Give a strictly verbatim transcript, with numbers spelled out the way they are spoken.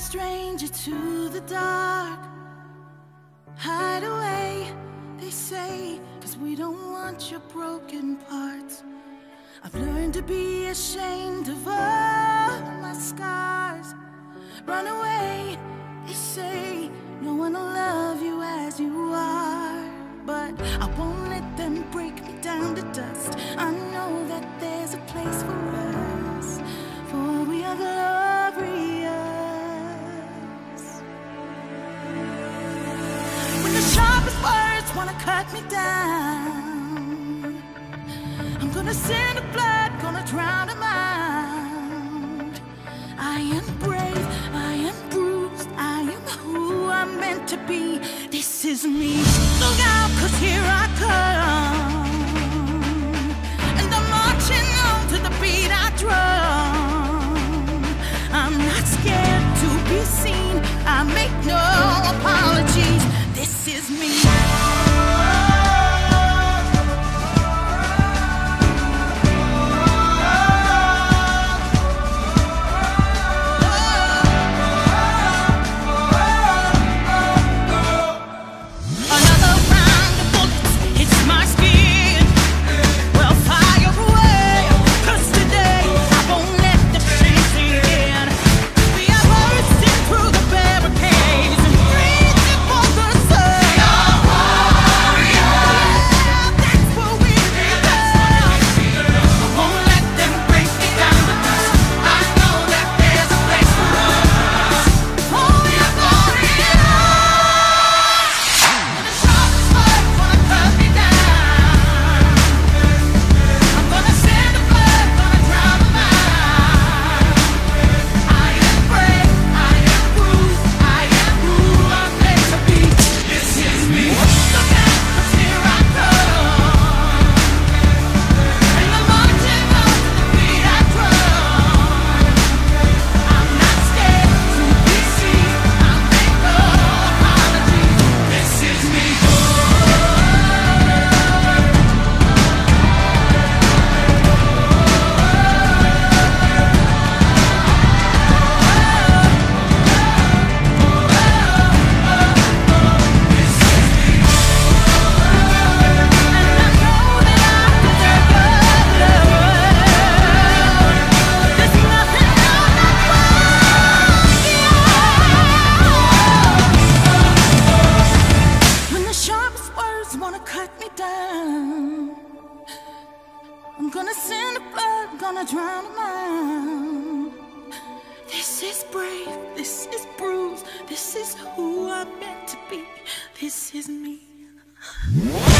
stranger to the dark. Hide away, they say, 'cause we don't want your broken parts. I've learned to be ashamed of all my scars. Run away, they say, no one will love you as you are. But I won't let them break me down to dust. I know that there's a place for us, for we are glorious. When the sharpest words wanna cut me down, I'm gonna send a flood, gonna drown them out. I am brave, I am bruised, I am who I'm meant to be. This is me. Look out, 'cause here I come, and I'm marching on to the beat I drum. I'm not scared to be seen, I make no apologies. This is me. I'm gonna send a flood, gonna drown them out. This is brave, this is bruised, this is who I'm meant to be. This is me.